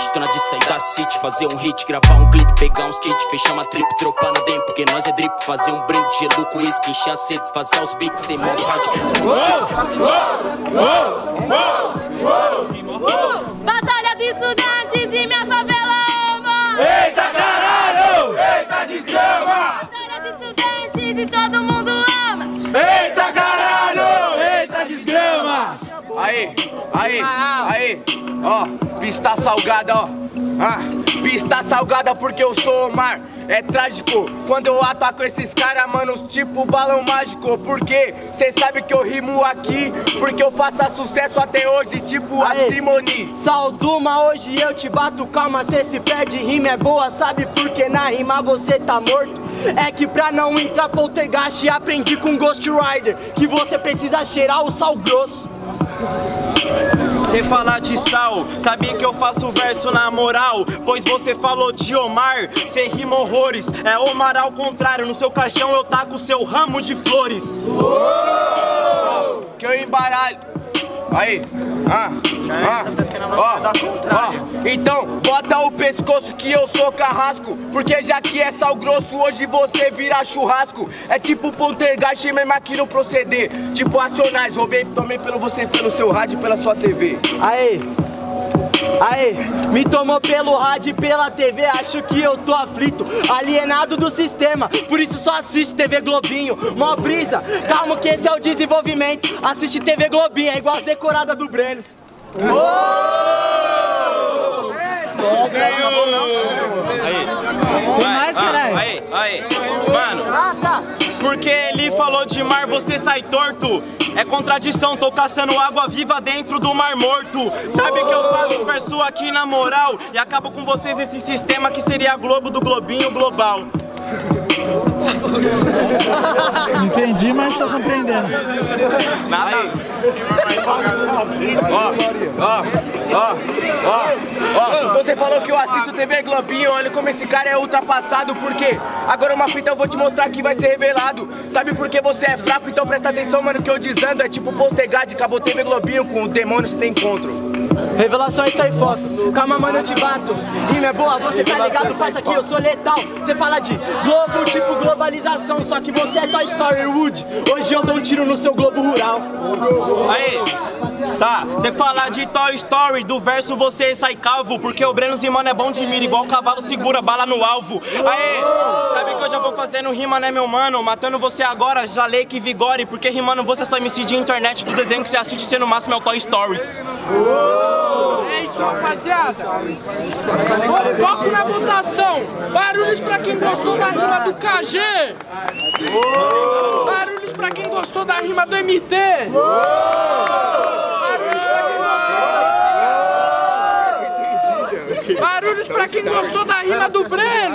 beat, tô na de sair da city, fazer um hit, gravar um clipe, pegar uns kits, fechar uma trip, dropar no DM, porque nós é drip, fazer um brinde de gelo com uísque, encher a sede, fazer os beats, sem modo hard, Batalha de estudantes e minha favela ama. Eita caralho! Eita desgrama! Batalha de estudantes e todo mundo ama. Eita caralho! Eita desgrama! Aí, ó, pista salgada, ó. Pista salgada porque eu sou o mar. É trágico quando eu ataco esses caras, manos, tipo balão mágico. Porque cê sabe que eu rimo aqui, porque eu faço sucesso até hoje, tipo a Simone. Salduma, hoje eu te bato, calma, cê se perde, rima é boa, sabe porque na rima você tá morto? É que pra não entrar poltergeist, aprendi com Ghost Rider que você precisa cheirar o sal grosso. Sem falar de sal, sabia que eu faço verso na moral? Pois você falou de Omar, cê rima horrores. É Omar ao contrário, no seu caixão eu taco seu ramo de flores. Que eu embaralho. Aí, então bota o pescoço que eu sou carrasco, porque já que é sal grosso, hoje você vira churrasco. É tipo poltergeist, mesmo aqui no proceder. Tipo Racionais, roubei também pelo seu rádio e pela sua TV. Aê, me tomou pelo rádio e pela TV, acho que eu tô aflito, alienado do sistema, por isso só assiste TV Globinho. Mó brisa, calma que esse é o desenvolvimento, assiste TV Globinho, é igual as decoradas do Brenos. Aí, mano, porque ele falou de mar, você sai torto. É contradição, tô caçando água viva dentro do mar morto. Sabe que eu faço verso aqui na moral e acabo com vocês nesse sistema que seria a Globo do Globinho Global. Entendi, mas tô compreendendo. Nada. Você falou que eu assisto TV Globinho, olha como esse cara é ultrapassado, porque agora uma fita eu vou te mostrar que vai ser revelado. Sabe por que você é fraco? Então presta atenção, mano, que eu desando é tipo poltergeist, acabou TV Globinho, com o demônio você tem encontro. Revelação é isso aí, foco. Calma, mano, eu te bato. Rima é boa, você tá ligado, parça, aqui eu sou letal. Você fala de globo, tipo globalização, só que você é Toy Story Wood. Hoje eu dou um tiro no seu globo rural. Aí, tá, você fala de Toy Story, do verso você sai calvo, porque o Breno Zimano é bom de mira, igual o cavalo segura bala no alvo. Aê, sabe que eu já vou fazendo rima, né, meu mano? Matando você agora, já lei que vigore, porque rimando você só MC de internet do desenho que você assiste, ser no máximo é o Toy Stories. É isso, rapaziada. Foco na votação. Barulhos pra quem gostou da rima do KG. Barulhos pra quem gostou da rima do MT. Barulhos pra quem gostou da rima do Breno.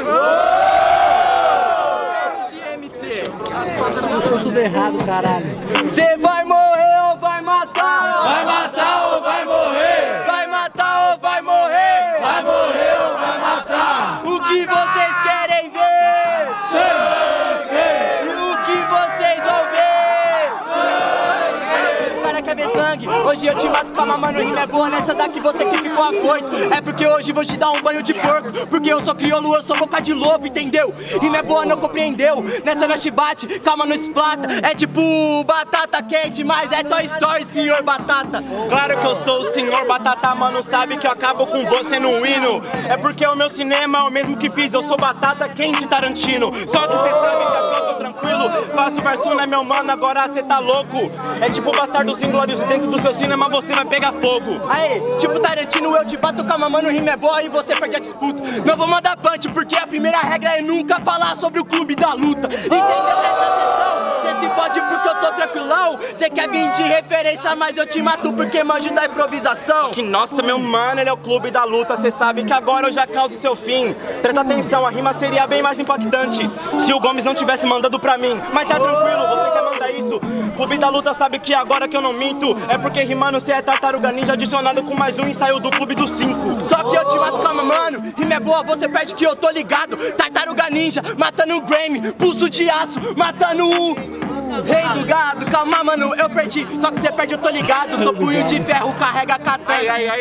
Achou tudo errado, caralho. Cê vai morrer ou vai matar? Vai matar ou vai morrer? Vai matar ou vai morrer? Vai morrer ou vai matar? O que vocês querem ver? Sangue! E o que vocês vão ver? Sangue! O cara quer ver sangue? Hoje eu te mato, calma, mano, rima é boa nessa daqui, você que ficou afoito. É porque hoje vou te dar um banho de porco, porque eu sou crioulo, eu sou boca de lobo, entendeu? Rima é boa, não compreendeu? Nessa nós te bate, calma, não explata. É tipo batata quente, mas é Toy Story, senhor Batata. Claro que eu sou o senhor Batata, mano, sabe que eu acabo com você no hino. É porque o meu cinema é o mesmo que fiz, eu sou Batata quente Tarantino. Só que cê sabe que aqui eu tô tranquilo, faço verso, né, meu mano, agora cê tá louco. É tipo Bastardos Inglórios, dentro do seu cinema você vai pegar fogo. Aê, tipo Tarantino, eu te bato, calma, mano, rima é boa e você perde a disputa. Não vou mandar punch, porque a primeira regra é nunca falar sobre o clube da luta. Entendeu essa sessão? Cê se fode porque eu tô tranquilão. Cê quer vir de referência, mas eu te mato porque manjo da improvisação. Que nossa, meu mano, ele é o clube da luta. Cê sabe que agora eu já causo seu fim. Presta atenção, a rima seria bem mais impactante se o Gomes não tivesse mandado pra mim. Mas tá tranquilo, você quer mandar isso? Clube da luta sabe que agora que eu não minto, é porque rimando cê é Tartaruga Ninja adicionado com mais um e saiu do clube dos 5. Só que eu te mato, calma, mano, rima é boa, você perde que eu tô ligado. Tartaruga Ninja, matando o Grammy, pulso de aço, matando o rei do gado. Calma, mano, eu perdi, só que você perde, eu tô ligado. Sou punho de ferro, carrega a katana. Aí,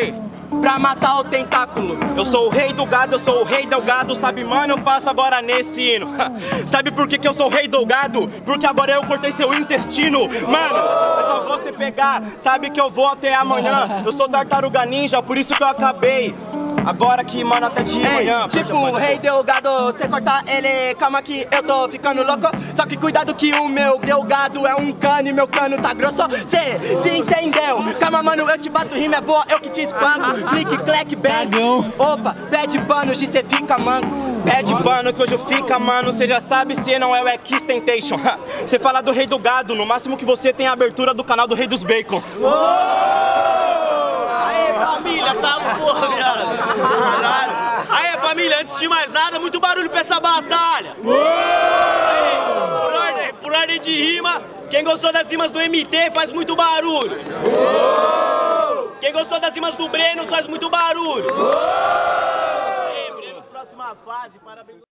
pra matar o tentáculo. Eu sou o rei do gado, eu sou o rei do gado. Sabe, mano, eu faço agora nesse hino. Sabe por que eu sou o rei do gado? Porque agora eu cortei seu intestino. Mano, é só você pegar. Sabe que eu vou até amanhã. Eu sou tartaruga ninja, por isso que eu acabei. Agora que, mano, até de manhã. Tipo o rei do gado, você corta ele, calma que eu tô ficando louco. Só que cuidado que o meu gado é um cano e meu cano tá grosso. Cê se entendeu? Calma, mano, eu te bato, rima é boa, eu que te espanco. Clique, clack, bang. Opa, pede pano, de cê fica manco. Pede pano que hoje fica, mano, cê já sabe se não é o X-Tentation. Cê fala do rei do gado, no máximo que você tem a abertura do canal do rei dos bacon. Família, tá porra, viado. Caralho. Aí, família, antes de mais nada, muito barulho pra essa batalha. Aí, por ordem de rima, quem gostou das rimas do MT faz muito barulho. Quem gostou das rimas do Breno faz muito barulho. Aí, Breno, próxima fase, parabéns.